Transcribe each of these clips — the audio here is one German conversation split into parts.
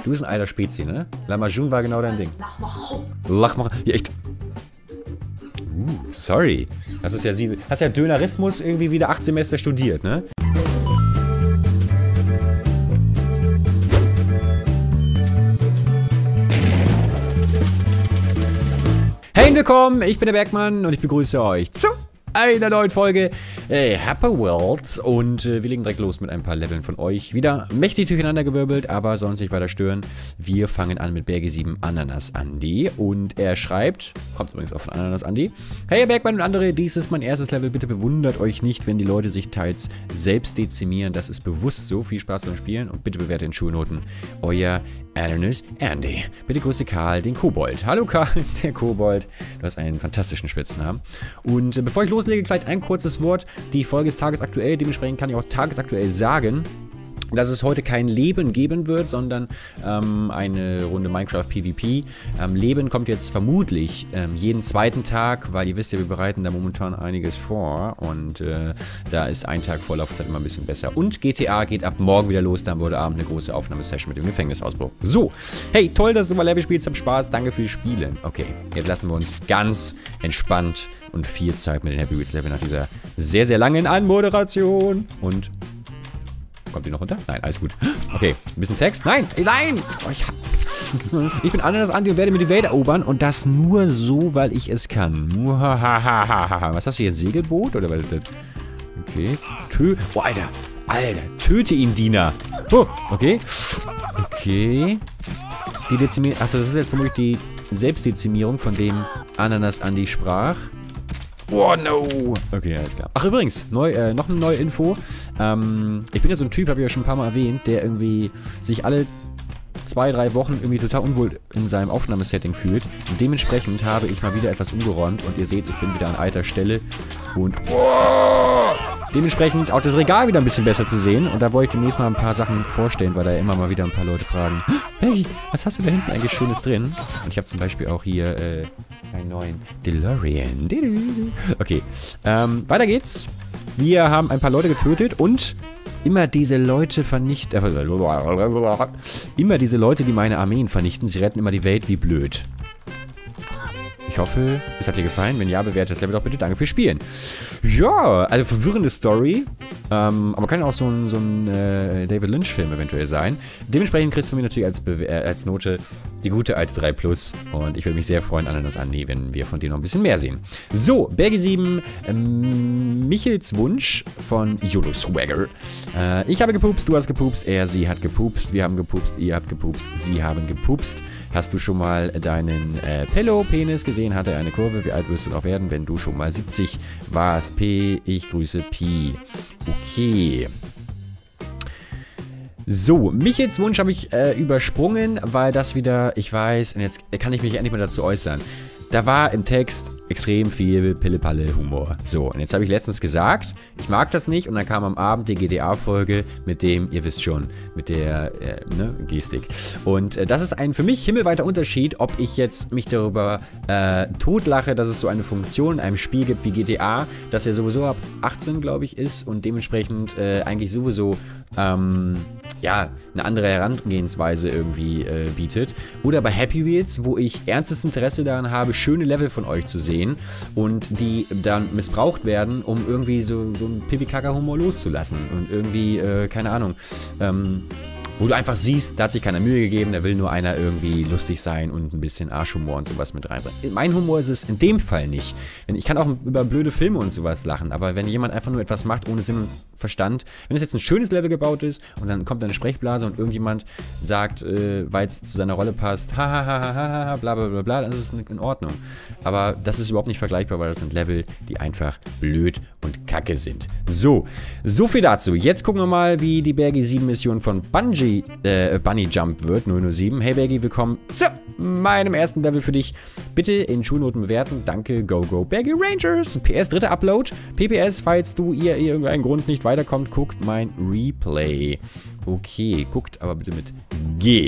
Du bist ein alter Spezi, ne? Lamajun war genau dein Ding. Lachmacher. Ja, echt. Sorry. Das ist ja sie. Hast ja Dönerismus irgendwie wieder 8 Semester studiert, ne? Hey, willkommen, ich bin der Bergmann und ich begrüße euch zu einer neuen Folge Happy Worlds und wir legen direkt los mit ein paar Leveln von euch. Wieder mächtig durcheinandergewirbelt, aber sonst nicht weiter stören. Wir fangen an mit Berge 7 Ananas Andi und er schreibt, kommt übrigens auch von Ananas Andi: Hey, Herr Bergmann und andere, dies ist mein erstes Level, bitte bewundert euch nicht, wenn die Leute sich teils selbst dezimieren, das ist bewusst so. Viel Spaß beim Spielen und bitte bewertet in Schulnoten. Euer Ananas Andy. Bitte grüße Karl, den Kobold. Hallo Karl, der Kobold. Du hast einen fantastischen Spitznamen. Und bevor ich loslege, vielleicht ein kurzes Wort. Die Folge ist tagesaktuell, dementsprechend kann ich auch tagesaktuell sagen, dass es heute kein Leben geben wird, sondern eine Runde Minecraft PvP. Leben kommt jetzt vermutlich jeden zweiten Tag, weil ihr wisst ja, wir bereiten da momentan einiges vor und da ist ein Tag Vorlaufzeit immer ein bisschen besser. Und GTA geht ab morgen wieder los, dann wurde Abend eine große Aufnahmesession mit dem Gefängnisausbruch. So, hey, toll, dass du mal Level spielst, hab Spaß, danke fürs Spielen. Okay, jetzt lassen wir uns ganz entspannt und viel Zeit mit den Happy Wheels Level nach dieser sehr, sehr langen Anmoderation und... Kommt die noch runter? Nein, alles gut. Okay, ein bisschen Text. Nein, nein! Oh, ich bin Ananas Andi und werde mir die Welt erobern und das nur so, weil ich es kann. Was hast du jetzt? Segelboot? Oder was ist das? Okay. Oh, Alter. Alter, töte ihn, Diener. Oh, okay. Okay. Die Dezimierung. Achso, das ist jetzt vermutlich die Selbstdezimierung, von dem Ananas Andi sprach. Oh no! Okay, alles klar. Ach übrigens, noch eine neue Info. Ich bin ja so ein Typ, habe ich ja schon ein paar Mal erwähnt, der irgendwie sich alle 2-3 Wochen irgendwie total unwohl in seinem Aufnahmesetting fühlt. Und dementsprechend habe ich mal wieder etwas umgeräumt und ihr seht, ich bin wieder an alter Stelle. Und dementsprechend auch das Regal wieder ein bisschen besser zu sehen. Und da wollte ich demnächst mal ein paar Sachen vorstellen, weil da ja immer mal wieder ein paar Leute fragen: Hey, was hast du da hinten eigentlich Schönes drin? Und ich habe zum Beispiel auch hier einen neuen DeLorean. Okay, weiter geht's. Wir haben ein paar Leute getötet und immer diese Leute vernichten. Immer diese Leute, die meine Armeen vernichten. Sie retten immer die Welt wie blöd. Ich hoffe, es hat dir gefallen. Wenn ja, bewertet das Level doch bitte. Danke fürs Spielen. Ja, also verwirrende Story. Aber kann ja auch so ein David Lynch-Film eventuell sein. Dementsprechend kriegst du von mir natürlich als Note die gute alte 3+. Und ich würde mich sehr freuen, Ananas Andi, wenn wir von dir noch ein bisschen mehr sehen. So, Berge 7, Michels Wunsch von YOLO Swagger. Ich habe gepupst, du hast gepupst, sie hat gepupst, wir haben gepupst, ihr habt gepupst, sie haben gepupst. Hast du schon mal deinen Pello-Penis gesehen? Hat er eine Kurve? Wie alt wirst du noch werden, wenn du schon mal 70 warst? P, ich grüße Pi. Okay. So, Michels Wunsch habe ich übersprungen, weil das wieder, ich weiß, und jetzt kann ich mich endlich mal dazu äußern. Da war im Text extrem viel Pille-Palle-Humor. So, und jetzt habe ich letztens gesagt, ich mag das nicht. Und dann kam am Abend die GTA-Folge mit dem, ihr wisst schon, mit der Gestik. Und das ist ein für mich himmelweiter Unterschied, ob ich jetzt mich darüber totlache, dass es so eine Funktion in einem Spiel gibt wie GTA, das ja sowieso ab 18, glaube ich, ist und dementsprechend eigentlich sowieso ja, eine andere Herangehensweise irgendwie bietet. Oder bei Happy Wheels, wo ich ernstes Interesse daran habe, schöne Level von euch zu sehen und die dann missbraucht werden, um irgendwie so einen Pipi-Kaka-Humor loszulassen und irgendwie, keine Ahnung, wo du einfach siehst, da hat sich keiner Mühe gegeben, da will nur einer irgendwie lustig sein und ein bisschen Arschhumor und sowas mit reinbringen. Mein Humor ist es in dem Fall nicht. Ich kann auch über blöde Filme und sowas lachen, aber wenn jemand einfach nur etwas macht ohne Sinn und Verstand, wenn es jetzt ein schönes Level gebaut ist und dann kommt eine Sprechblase und irgendjemand sagt, weil es zu seiner Rolle passt, hahaha, bla bla bla bla, dann ist es in Ordnung. Aber das ist überhaupt nicht vergleichbar, weil das sind Level, die einfach blöd und kacke sind. So viel dazu. Jetzt gucken wir mal, wie die Berge 7 Mission von Bunny Jump wird, 007. Hey Bergi, willkommen zu meinem ersten Level für dich. Bitte in Schulnoten bewerten. Danke, go, go, Bergi Rangers. PS, dritter Upload. PPS, falls ihr irgendeinen Grund nicht weiterkommt, guckt mein Replay. Okay, guckt aber bitte mit G.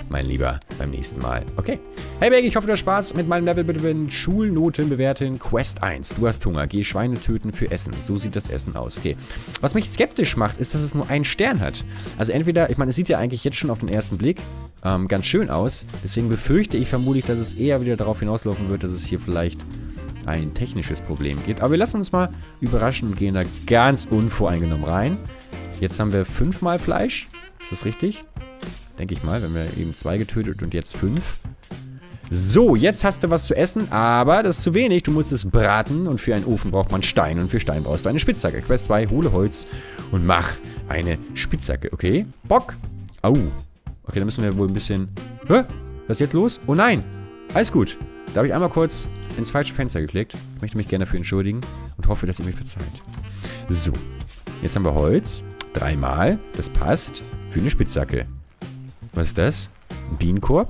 mein Lieber, beim nächsten Mal. Okay. Hey Bergi, ich hoffe, du hast Spaß mit meinem Level. Bitte Schulnoten bewerten. Quest 1. Du hast Hunger. Geh Schweine töten für Essen. So sieht das Essen aus. Okay. Was mich skeptisch macht, ist, dass es nur einen Stern hat. Also entweder, ich meine, es sieht ja eigentlich jetzt schon auf den ersten Blick ganz schön aus. Deswegen befürchte ich vermutlich, dass es eher wieder darauf hinauslaufen wird, dass es hier vielleicht ein technisches Problem gibt. Aber wir lassen uns mal überraschen und gehen da ganz unvoreingenommen rein. Jetzt haben wir 5-mal Fleisch. Ist das richtig? Denke ich mal, wenn wir eben 2 getötet und jetzt 5. So, jetzt hast du was zu essen, aber das ist zu wenig. Du musst es braten und für einen Ofen braucht man Stein und für Stein brauchst du eine Spitzhacke. Quest 2, hole Holz und mach eine Spitzhacke. Okay, Bock. Au. Okay, dann müssen wir wohl ein bisschen... Hä? Was ist jetzt los? Oh nein. Alles gut. Da habe ich einmal kurz ins falsche Fenster geklickt. Ich möchte mich gerne dafür entschuldigen und hoffe, dass ihr mir verzeiht. So, jetzt haben wir Holz. 3-mal. Das passt. Für eine Spitzhacke. Was ist das? Ein Bienenkorb?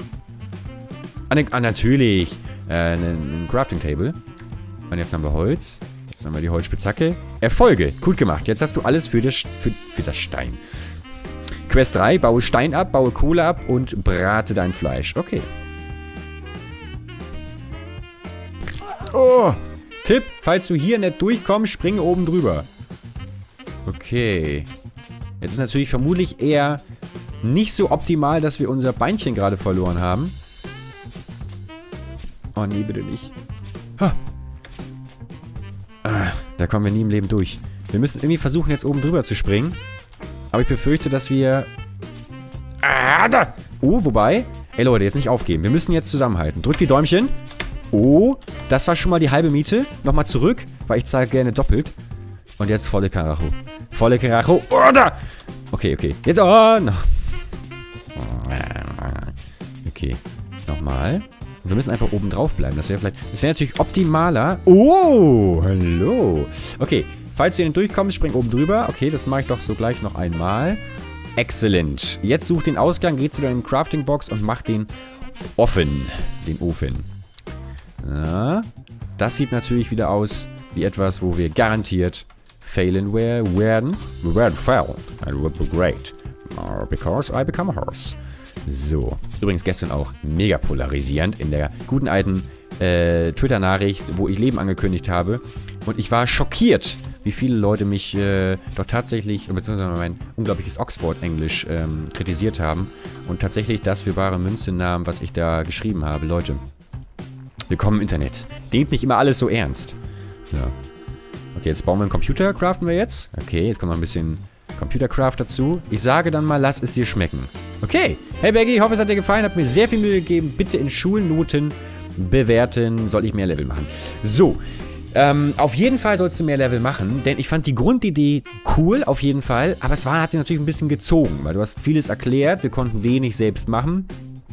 Natürlich. Ein Crafting Table. Und jetzt haben wir Holz. Jetzt haben wir die Holzspitzhacke. Erfolge. Gut gemacht. Jetzt hast du alles für das Stein. Quest 3. Baue Stein ab, baue Kohle ab und brate dein Fleisch. Okay. Oh. Tipp. Falls du hier nicht durchkommst, springe oben drüber. Okay. Jetzt ist natürlich vermutlich eher nicht so optimal, dass wir unser Beinchen gerade verloren haben. Oh nee, bitte nicht. Ha. Da kommen wir nie im Leben durch. Wir müssen irgendwie versuchen, jetzt oben drüber zu springen. Aber ich befürchte, dass wir... Da! Oh, wobei... Ey Leute, jetzt nicht aufgeben. Wir müssen jetzt zusammenhalten. Drückt die Däumchen. Oh, das war schon mal die halbe Miete. Nochmal zurück, weil ich zahle gerne doppelt. Und jetzt volle Karacho. Volle Karacho. Oh, da! Okay, okay. Jetzt... Oh, no. Okay. Nochmal. Und wir müssen einfach oben drauf bleiben. Das wäre vielleicht... Das wäre natürlich optimaler. Oh, hallo. Okay. Falls du hier nicht durchkommst, spring oben drüber. Okay, das mache ich doch so gleich noch einmal. Excellent. Jetzt such den Ausgang, geh zu deinem Crafting-Box und mach den offen. Den Ofen. Ja. Das sieht natürlich wieder aus wie etwas, wo wir garantiert failen werden. We werden fail. And will be great. Because I become a horse. So. Übrigens gestern auch mega polarisierend in der guten alten Twitter-Nachricht, wo ich Leben angekündigt habe. Und ich war schockiert, wie viele Leute mich doch tatsächlich, beziehungsweise mein unglaubliches Oxford-Englisch kritisiert haben. Und tatsächlich das für bare Münze nahmen, was ich da geschrieben habe. Leute, willkommen im Internet. Nehmt nicht immer alles so ernst. Ja. Okay, jetzt bauen wir einen Computer, craften wir jetzt. Okay, jetzt kommt noch ein bisschen Computercraft dazu. Ich sage dann mal, lass es dir schmecken. Okay. Hey Bergi, ich hoffe, es hat dir gefallen. Hat mir sehr viel Mühe gegeben. Bitte in Schulnoten bewerten. Soll ich mehr Level machen? So. Auf jeden Fall sollst du mehr Level machen, denn ich fand die Grundidee cool, auf jeden Fall. Aber hat sie natürlich ein bisschen gezogen, weil du hast vieles erklärt. Wir konnten wenig selbst machen.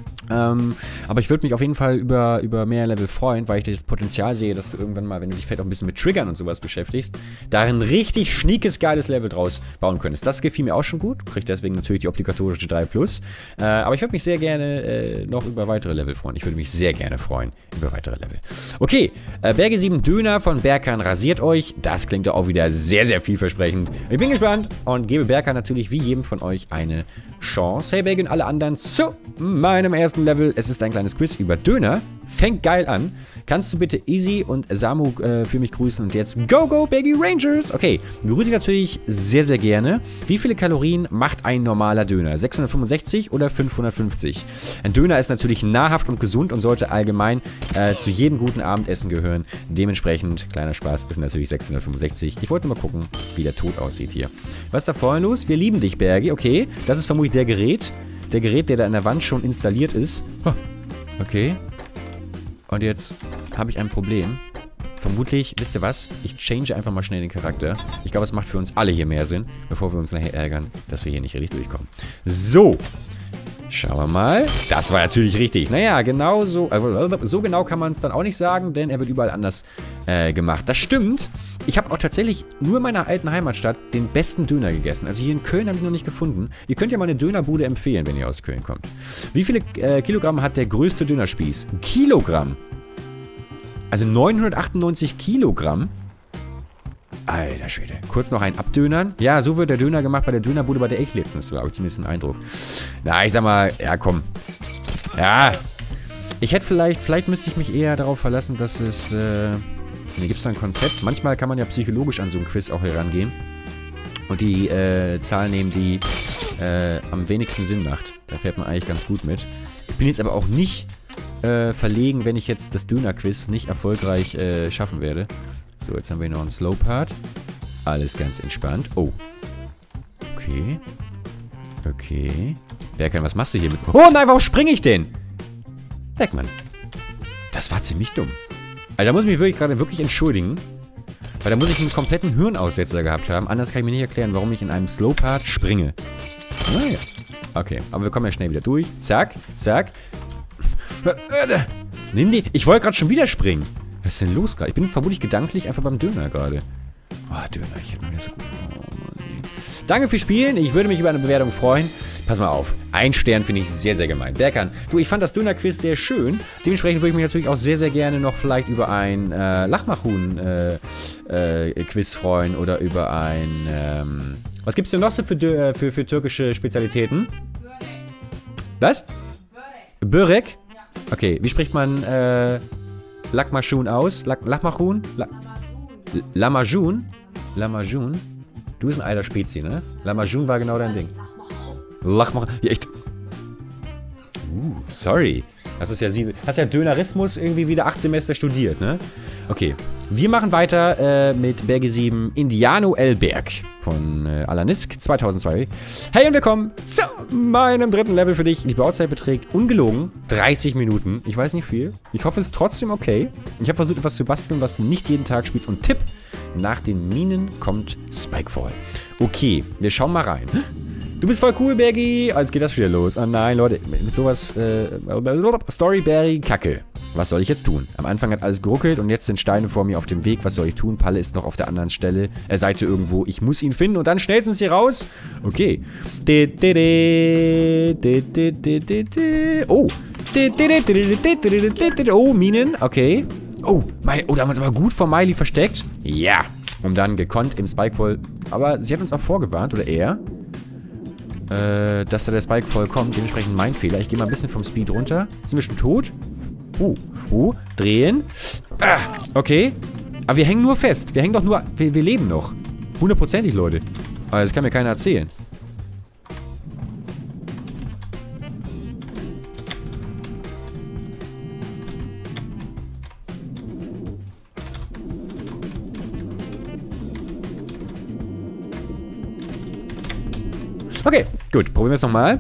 Aber ich würde mich auf jeden Fall über mehr Level freuen, weil ich das Potenzial sehe, dass du irgendwann mal, wenn du dich vielleicht auch ein bisschen mit Triggern und sowas beschäftigst, da ein richtig schniekes, geiles Level draus bauen könntest. Das gefiel mir auch schon gut. Krieg deswegen natürlich die obligatorische 3+. Aber ich würde mich sehr gerne noch über weitere Level freuen. Ich würde mich sehr gerne freuen über weitere Level. Okay, Berge 7 Döner von Berkan rasiert euch. Das klingt doch auch wieder sehr, sehr vielversprechend. Ich bin gespannt und gebe Berkan natürlich wie jedem von euch eine Chance. Hey Berge und alle anderen zu meinem ersten Level. Es ist ein kleines Quiz über Döner. Fängt geil an. Kannst du bitte Easy und Samu für mich grüßen? Und jetzt go, go, Baggy Rangers! Okay, grüße ich natürlich sehr, sehr gerne. Wie viele Kalorien macht ein normaler Döner? 665 oder 550? Ein Döner ist natürlich nahrhaft und gesund und sollte allgemein zu jedem guten Abendessen gehören. Dementsprechend, kleiner Spaß, ist natürlich 665. Ich wollte mal gucken, wie der Tod aussieht hier. Was ist da vorne los? Wir lieben dich, Bergi. Okay, das ist vermutlich der Gerät, der da an der Wand schon installiert ist. Okay. Und jetzt habe ich ein Problem. Vermutlich, wisst ihr was? Ich change einfach mal schnell den Charakter. Ich glaube, es macht für uns alle hier mehr Sinn, bevor wir uns nachher ärgern, dass wir hier nicht richtig durchkommen. So. Schauen wir mal. Das war natürlich richtig. Naja, genau so. So genau kann man es dann auch nicht sagen, denn er wird überall anders gemacht. Das stimmt. Ich habe auch tatsächlich nur in meiner alten Heimatstadt den besten Döner gegessen. Also hier in Köln habe ich noch nicht gefunden. Ihr könnt ja mal eine Dönerbude empfehlen, wenn ihr aus Köln kommt. Wie viele Kilogramm hat der größte Dönerspieß? Ein Kilogramm. Also 998 Kilogramm. Alter Schwede. Kurz noch einen abdönern. Ja, so wird der Döner gemacht bei der Dönerbude, bei der ich letztens war. Habe ich zumindest einen Eindruck. Na, ich sag mal, ja, komm. Ja. Ich hätte vielleicht müsste ich mich eher darauf verlassen, dass es, hier gibt es da ein Konzept. Manchmal kann man ja psychologisch an so ein Quiz auch herangehen. Und die Zahl nehmen, die am wenigsten Sinn macht. Da fährt man eigentlich ganz gut mit. Ich bin jetzt aber auch nicht verlegen, wenn ich jetzt das Döner-Quiz nicht erfolgreich schaffen werde. So, jetzt haben wir noch einen Slow-Part. Alles ganz entspannt. Oh. Okay. Okay. Bergmann, was machst du hier mit... Oh nein, warum springe ich denn? Bergmann. Das war ziemlich dumm. Also, da muss ich mich wirklich entschuldigen. Weil da muss ich einen kompletten Hirnaussetzer gehabt haben. Anders kann ich mir nicht erklären, warum ich in einem Slow-Part springe. Naja. Okay, aber wir kommen ja schnell wieder durch. Zack, zack. Nimm die. Ich wollte gerade schon wieder springen. Was ist denn los gerade? Ich bin vermutlich gedanklich einfach beim Döner gerade. Oh, Döner, ich hätte mir das so gut. Oh, Mann. Danke fürs Spielen. Ich würde mich über eine Bewertung freuen. Pass mal auf. Ein Stern finde ich sehr, sehr gemein. Berkan, du, ich fand das Döner-Quiz sehr schön. Dementsprechend würde ich mich natürlich auch sehr, sehr gerne noch vielleicht über ein Lachmachun-Quiz freuen. Oder über ein, was gibt's denn noch so für türkische Spezialitäten? Börek. Was? Börek. Börek? Ja. Okay, wie spricht man, Lahmacun aus? Lahmacun? Lahmacun? Lahmacun? Du bist ein alter Spezi, ne? Lahmacun war genau dein Ding. Lahmacun. Ja, echt. Sorry. Hast ja Dönerismus irgendwie wieder 8 Semester studiert, ne? Okay. Wir machen weiter mit Berge 7 Indiano El Berg von Alanisk 2002. Hey und willkommen zu meinem dritten Level für dich. Die Bauzeit beträgt ungelogen 30 Minuten. Ich weiß nicht viel. Ich hoffe, es ist trotzdem okay. Ich habe versucht, etwas zu basteln, was du nicht jeden Tag spielst. Und Tipp, nach den Minen kommt Spikefall. Okay, wir schauen mal rein. Du bist voll cool, Bergi. Jetzt geht das wieder los. Oh nein, Leute, mit sowas, Storyberry, Kacke. Was soll ich jetzt tun? Am Anfang hat alles geruckelt und jetzt sind Steine vor mir auf dem Weg. Was soll ich tun? Palle ist noch auf der anderen Seite irgendwo. Ich muss ihn finden und dann schnellstens hier raus. Okay. Oh. Oh, Minen. Okay. Oh, da haben wir uns aber gut vor Miley versteckt. Ja. Und dann gekonnt im Spikefall. Aber sie hat uns auch vorgewarnt, oder er, dass da der Spikefall kommt. Dementsprechend mein Fehler. Ich gehe mal ein bisschen vom Speed runter. Sind wir schon tot? Drehen. Ah, okay. Aber wir hängen nur fest. Wir hängen doch nur... Wir leben noch. 100%ig, Leute. Aber das kann mir keiner erzählen. Okay, gut. Probieren wir es nochmal.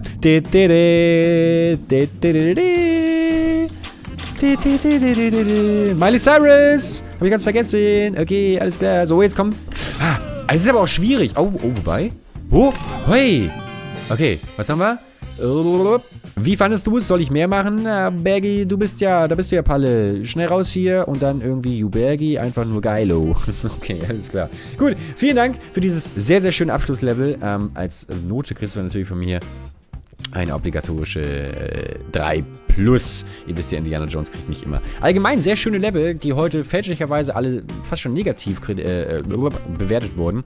Miley Cyrus! Hab ich ganz vergessen. Okay, alles klar. So, jetzt komm. Es ist aber auch schwierig. Wobei. Hey. Okay, was haben wir? Wie fandest du es? Soll ich mehr machen? Bergi, da bist du ja Palle. Schnell raus hier und dann irgendwie Bergi, einfach nur geilo. Okay, alles klar. Gut, vielen Dank für dieses sehr, sehr schöne Abschlusslevel. Als Note kriegst du natürlich von mir eine obligatorische 3+. Ihr wisst ja, Indiana Jones kriegt mich immer. Allgemein sehr schöne Level, die heute fälschlicherweise alle fast schon negativ bewertet wurden.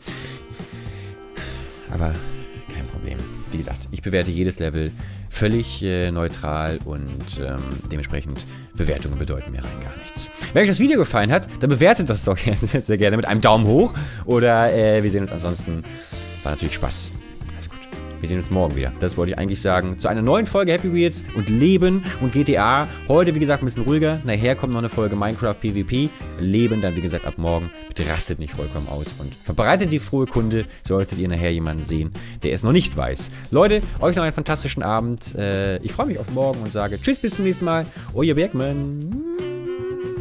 Aber kein Problem. Wie gesagt, ich bewerte jedes Level völlig neutral und dementsprechend Bewertungen bedeuten mir rein gar nichts. Wenn euch das Video gefallen hat, dann bewertet das doch sehr gerne mit einem Daumen hoch. Oder wir sehen uns ansonsten. War natürlich Spaß. Alles gut. Wir sehen uns morgen wieder. Das wollte ich eigentlich sagen. Zu einer neuen Folge Happy Wheels und Leben und GTA. Heute, wie gesagt, ein bisschen ruhiger. Nachher kommt noch eine Folge Minecraft PvP. Leben dann, wie gesagt, ab morgen. Bitte rastet nicht vollkommen aus und verbreitet die frohe Kunde, solltet ihr nachher jemanden sehen, der es noch nicht weiß. Leute, euch noch einen fantastischen Abend. Ich freue mich auf morgen und sage Tschüss, bis zum nächsten Mal. Euer Bergmann.